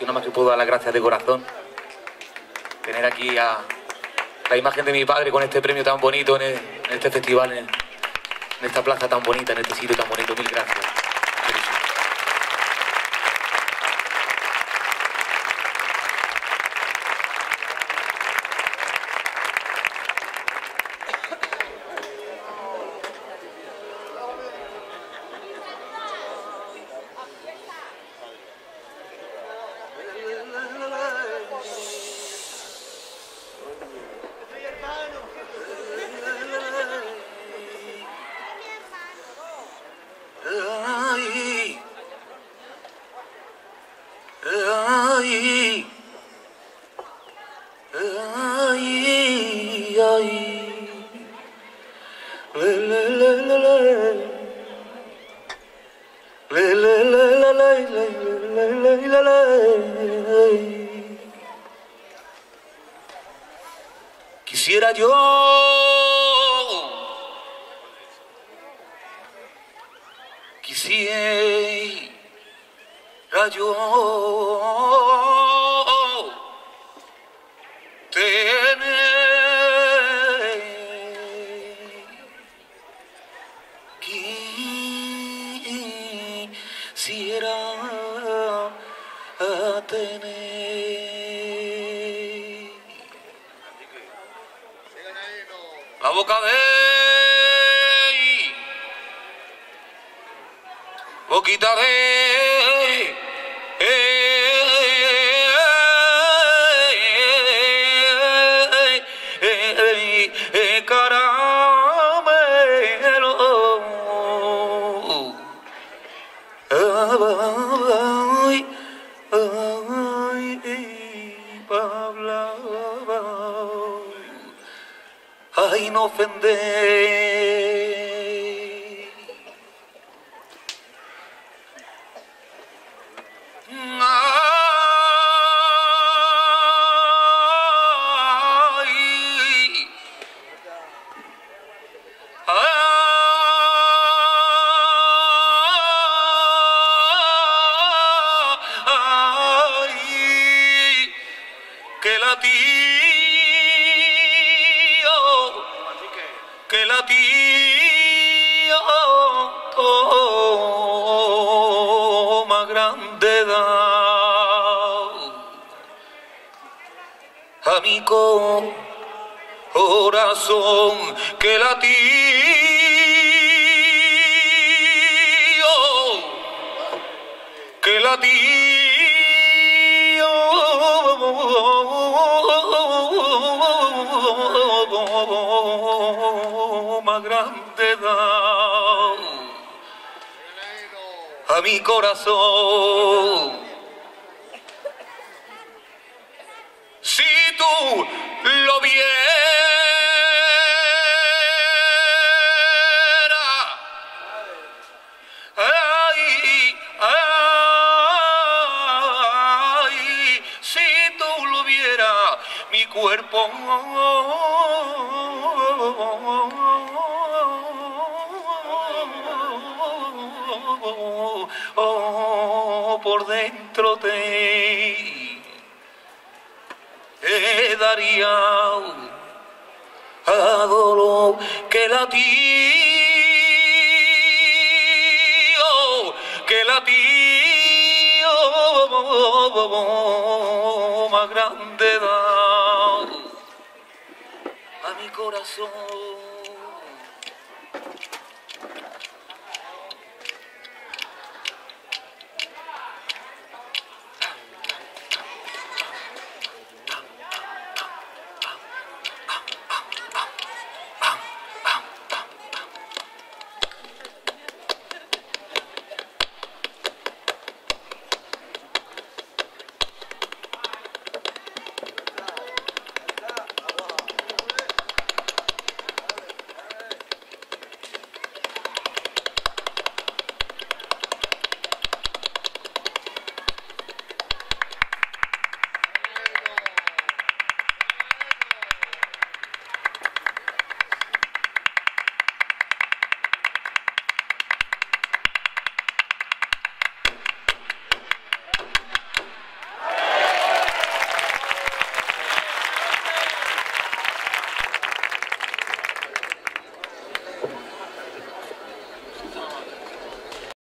nada más que puedo dar las gracias de corazón. Tener aquí a la imagen de mi padre con este premio tan bonito en este festival, en esta plaza tan bonita, en este sitio tan bonito. Mil gracias. Quisiera yo tener la boca de boquita de caramelo. Ay, no ofender. Que la tío más grande da a mi corazón, que la tío más grande da a mi corazón. Si tú lo vieras, ay, ay, si tú lo vieras, mi cuerpo por dentro te daría a dolor, que la tío más grande da a mi corazón.